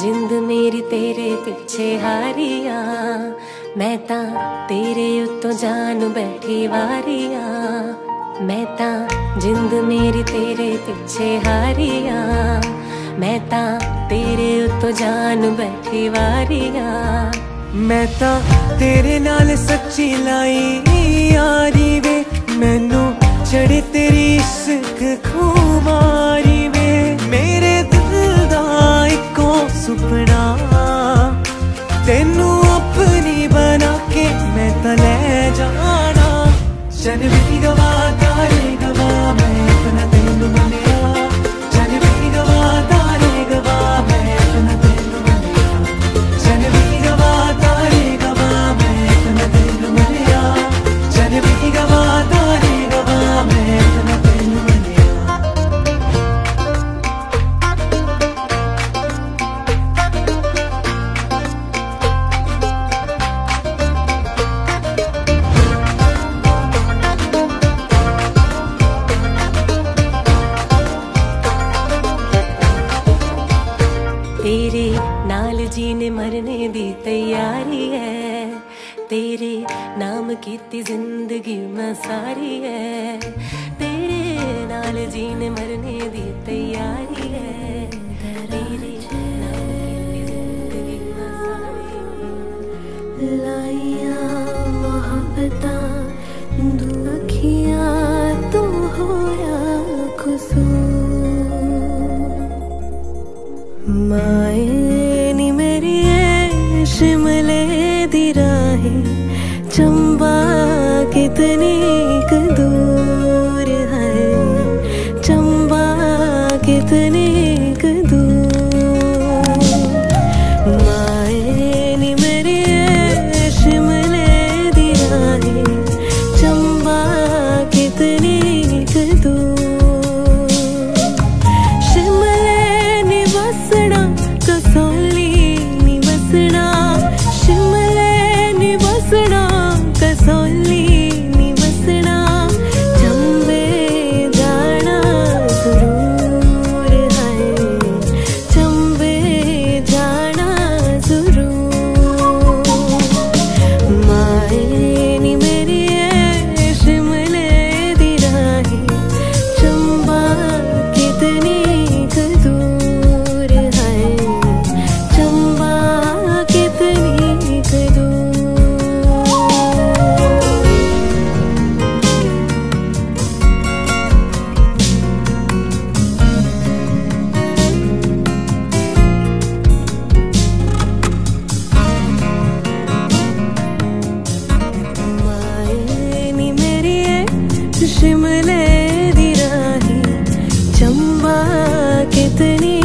जिंद मेरी तेरे पिछे हारिया, मैं ता तेरे उत्तों जान बैठी वारिया। मैं ता जिंद मेरी तेरे पिछे हारिया, मैं ता तेरे उत्तों जान बैठी वारिया। मैं ता तेरे नाल सच्ची लाई यारी वे, मैनू चढ़े तेरी इश्क खुमारी वे। मेरे दिल दा इको सुपना तेनू अपनी बना के मैं ता ले जाना। जन भी गवा तारे गवा मैं अपना तेनू मनिया, जन भी गवा तारे गवा मैं अपना तेनू मनिया, जन भी गवा तारे गवा मैं अपना तेनू मनिया, जन भी गवा तारे गवा मैं अपना तेनू मनिया। तेरे नाल जीने मरने दी तैयारी है, तेरे नाम कीती जिंदगी मैं सारी है। तेरे नाल जीने मरने दी तैयारी है, तेरे नाम कीती जिंदगी मैं सारी है। लाइया मोहब्बतां दू अखियां तो होया कसूर, माए नी मेरी शिमले दी राहें, चंबा कितनी दूर है, चंबा कितनी दूर। माए नी मेरी शिमले दी राहें, चंबा कितनी दूर। कसौली नी बसना, शिमले नी बसना, कसौली नी बसना। चंबे जाना जरूर है, चंबे जाना जरूर। माए नी मेरी शिमले दी राहें, चंबा कितनी दूर है, चंबा कितनी दूर। माए नी मेरी शिमले दी राहें, चंबा कितनी